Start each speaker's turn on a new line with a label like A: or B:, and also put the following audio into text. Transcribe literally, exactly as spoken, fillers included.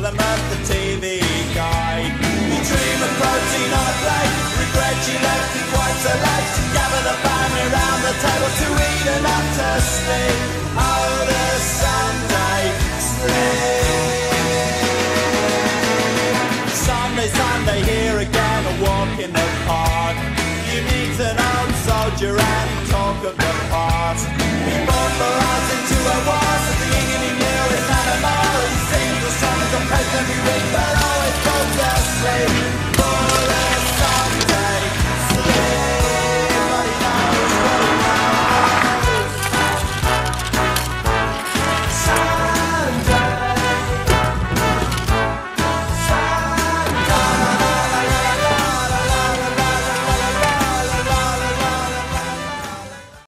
A: problem of the T V guide. You dream of protein on a plate, regret you left it quite so late. Gather the family round the table to eat and not to sleep. Oh, the Sunday sleep. Sunday, Sunday, here again, a walk in the park. You meet an old soldier